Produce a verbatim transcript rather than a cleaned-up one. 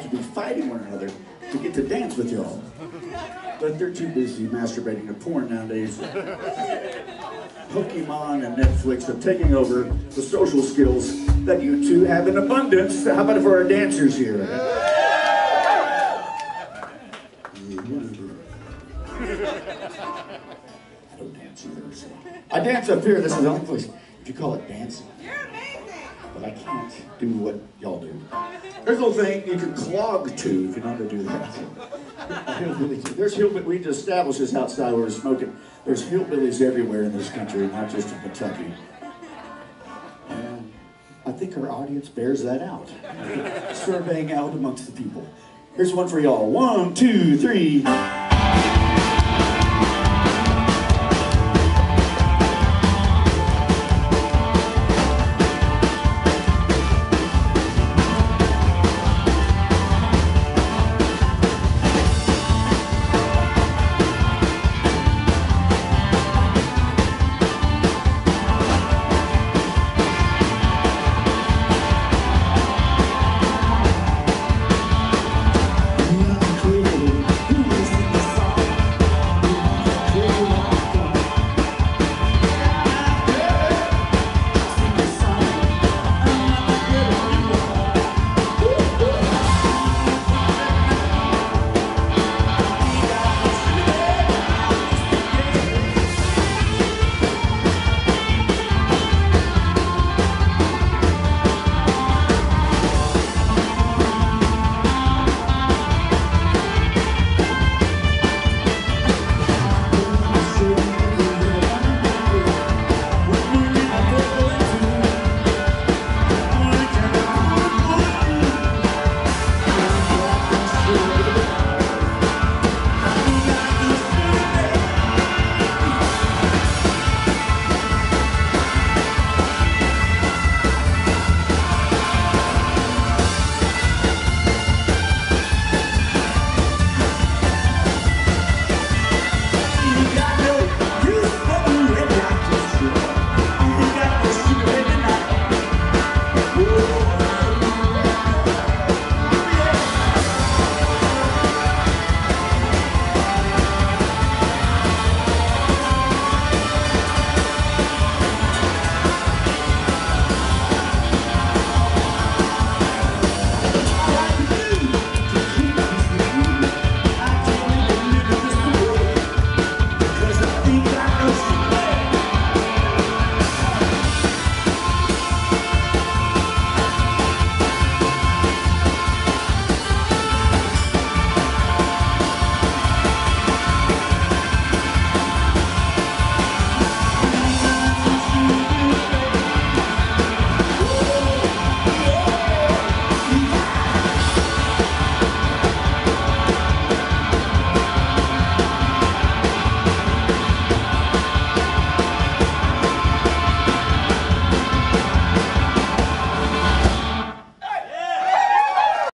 to be fighting one another to get to dance with y'all. But they're too busy masturbating to porn nowadays. Pokemon and Netflix are taking over the social skills that you two have in abundance. How about for our dancers here? I don't dance either, so. I dance up here. This is the only place. If you call it dancing. You're amazing. But I can't do what y'all do. There's a little thing you can clog to if you know how to do that. There's hillbillies. We just established this outside where we're smoking. There's hillbillies everywhere in this country, not just in Kentucky. And I think our audience bears that out. Surveying out amongst the people. Here's one for y'all. One, two, three.